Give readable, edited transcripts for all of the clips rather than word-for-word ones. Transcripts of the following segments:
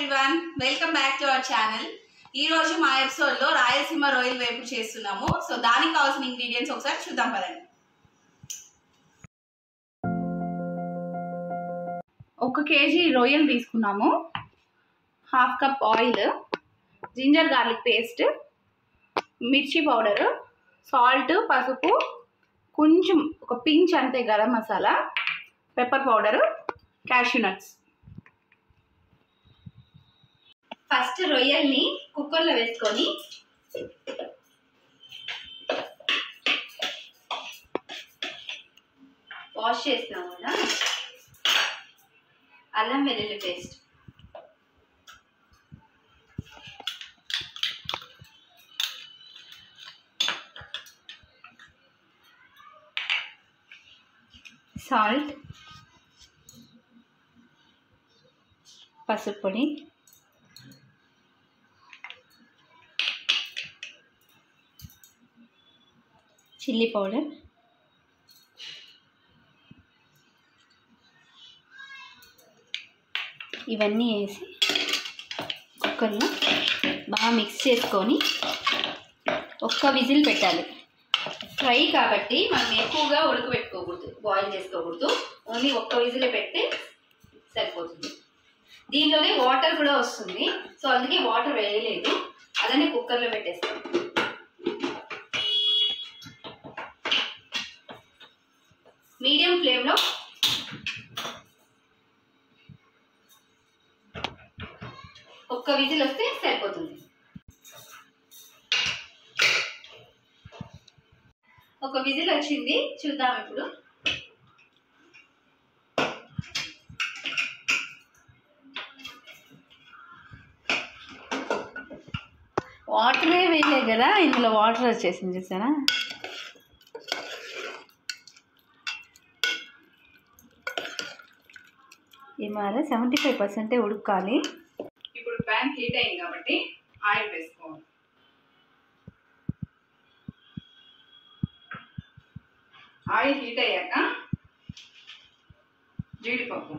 Everyone, welcome back to our channel. ఈ రోజు మా ఎపిసోడ్ లో రాయలసీమ రొయ్యల వేపుడు చేస్తున్నాము. సో దానికి కావాల్సిన ఇంగ్రీడియంట్స్ ఒకసారి చూద్దాం పదండి. 1 కేజీ రొయ్యలు తీసుకున్నాము, 1/2 cup oil, ginger garlic paste, మిర్చి పౌడర్, సాల్ట్, పసుపు, కొంచెం ఒక పించ్ అంతే garam masala, pepper powder, cashew nuts. First రొయ్యల్ని కుక్కర్లో వేసుకొని వాష్ చేసినాం కదా. అల్లం వెల్లుల్లి పేస్ట్, సాల్ట్, పసుపు పొడి, చిల్లీ పౌడర్, ఇవన్నీ వేసి కుక్కర్లో బాగా మిక్స్ చేసుకొని ఒక్క విజిల్ పెట్టాలి. ఫ్రై కాబట్టి మనం ఎక్కువగా ఉడకబెట్టుకోకూడదు, బాయిల్ చేసుకోకూడదు. ఓన్లీ ఒక్క విజిల్ పెడితే సరిపోతుంది. దీనిలోనే వాటర్ కూడా వస్తుంది, సో అందుకే వాటర్ వేయలేదు, అలానే కుక్కర్లో పెట్టేస్తాం. మీడియం ఫ్లేమ్లో ఒక్క విజిల్ వస్తే సరిపోతుంది. ఒక విజిల్ వచ్చింది, చూద్దాం ఇప్పుడు. వాటరే వేయలే కదా, ఇందులో వాటర్ వచ్చేసింది చూసారా. ఈ మార 75% ఉడకాలి. ఇప్పుడు ప్యాన్ హీట్ అయింది కాబట్టి ఆయిల్ వేసుకోవాలి. ఆయిల్ హీట్ అయ్యాక జీడిపప్పు,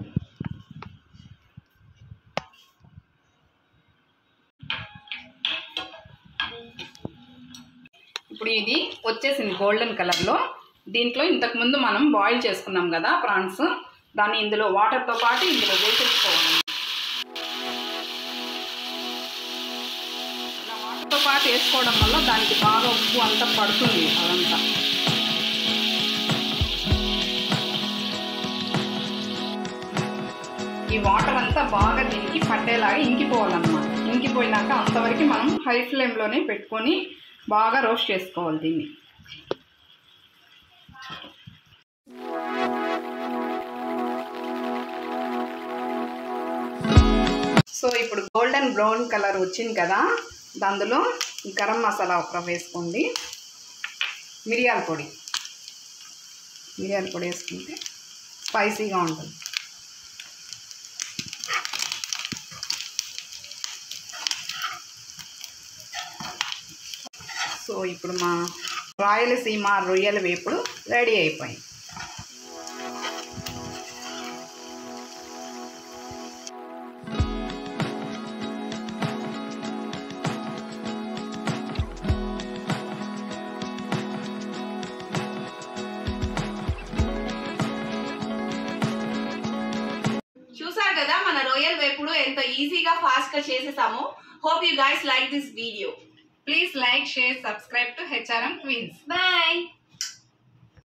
ఇప్పుడు ఇది వచ్చేసింది గోల్డెన్ కలర్లో. దీంట్లో ఇంతకుముందు మనం బాయిల్ చేసుకున్నాం కదా ప్రాన్స్, దాన్ని ఇందులో వాటర్తో పాటు ఇందులో వేసేసుకోవాలి. ఇలా వాటర్తో పాటు వేసుకోవడం వల్ల దానికి బాగా ఉప్పు అంతా పడుతుంది. అదంతా ఈ వాటర్ అంతా బాగా దీనికి పట్టేలాగా ఇంకిపోవాలన్నమాట. ఇంకిపోయినాక అంతవరకు మనం హై ఫ్లేమ్లోనే పెట్టుకొని బాగా రోస్ట్ చేసుకోవాలి దీన్ని. సో ఇప్పుడు గోల్డెన్ బ్రౌన్ కలర్ వచ్చింది కదా, దాంట్లో గరం మసాలా ఒక వేసుకోండి, మిరియాల పొడి వేసుకుంటే స్పైసీగా ఉంటుంది. సో ఇప్పుడు మా రాయలసీమ రొయ్యల వేపుడు రెడీ అయిపోయింది. చూసారు కదా మన రొయ్యల వేపుడు ఎంత ఈజీగా ఫాస్ట్ గా చేసేసాము. Hope you guys like this video. Please like, share, subscribe to HRM Queens. Bye.